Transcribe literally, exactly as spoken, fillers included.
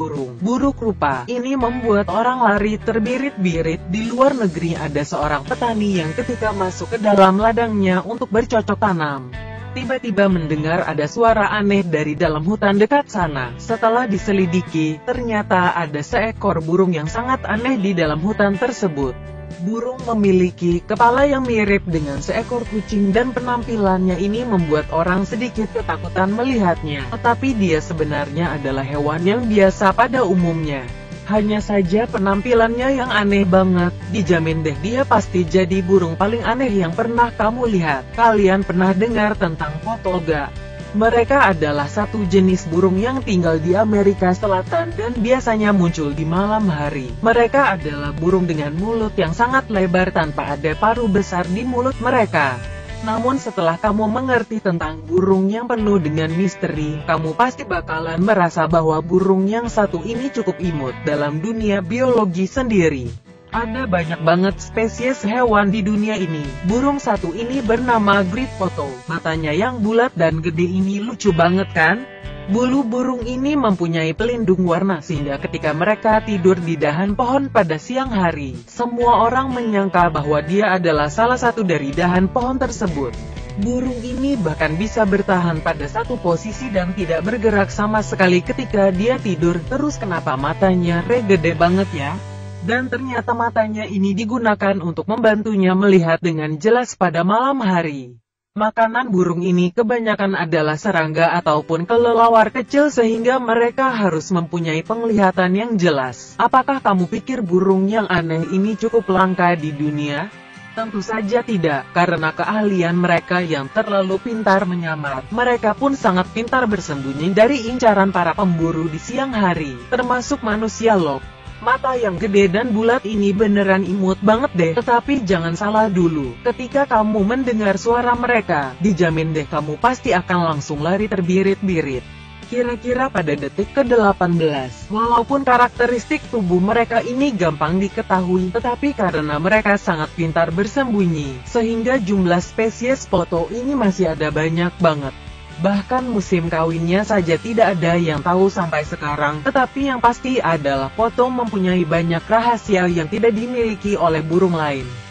burung buruk rupa ini membuat orang lari terbirit-birit. Di luar negeri ada seorang petani yang ketika masuk ke dalam ladangnya untuk bercocok tanam, tiba-tiba mendengar ada suara aneh dari dalam hutan dekat sana. Setelah diselidiki, ternyata ada seekor burung yang sangat aneh di dalam hutan tersebut. Burung memiliki kepala yang mirip dengan seekor kucing dan penampilannya ini membuat orang sedikit ketakutan melihatnya. Tetapi dia sebenarnya adalah hewan yang biasa pada umumnya. Hanya saja penampilannya yang aneh banget. Dijamin deh dia pasti jadi burung paling aneh yang pernah kamu lihat. Kalian pernah dengar tentang potoga? Mereka adalah satu jenis burung yang tinggal di Amerika Selatan dan biasanya muncul di malam hari. Mereka adalah burung dengan mulut yang sangat lebar tanpa ada paruh besar di mulut mereka. Namun setelah kamu mengerti tentang burung yang penuh dengan misteri, kamu pasti bakalan merasa bahwa burung yang satu ini cukup imut dalam dunia biologi sendiri. Ada banyak banget spesies hewan di dunia ini. Burung satu ini bernama Great Poto. Matanya yang bulat dan gede ini lucu banget kan? Bulu burung ini mempunyai pelindung warna sehingga ketika mereka tidur di dahan pohon pada siang hari, semua orang menyangka bahwa dia adalah salah satu dari dahan pohon tersebut. Burung ini bahkan bisa bertahan pada satu posisi dan tidak bergerak sama sekali ketika dia tidur. Terus kenapa matanya re gede banget ya? Dan ternyata matanya ini digunakan untuk membantunya melihat dengan jelas pada malam hari. Makanan burung ini kebanyakan adalah serangga ataupun kelelawar kecil sehingga mereka harus mempunyai penglihatan yang jelas. Apakah kamu pikir burung yang aneh ini cukup langka di dunia? Tentu saja tidak, karena keahlian mereka yang terlalu pintar menyamar. Mereka pun sangat pintar bersembunyi dari incaran para pemburu di siang hari, termasuk manusia loh. Mata yang gede dan bulat ini beneran imut banget deh. Tetapi jangan salah dulu, ketika kamu mendengar suara mereka, dijamin deh kamu pasti akan langsung lari terbirit-birit. Kira-kira pada detik ke delapan belas, walaupun karakteristik tubuh mereka ini gampang diketahui, tetapi karena mereka sangat pintar bersembunyi, sehingga jumlah spesies poto ini masih ada banyak banget. Bahkan musim kawinnya saja tidak ada yang tahu sampai sekarang. Tetapi yang pasti adalah poto mempunyai banyak rahasia yang tidak dimiliki oleh burung lain.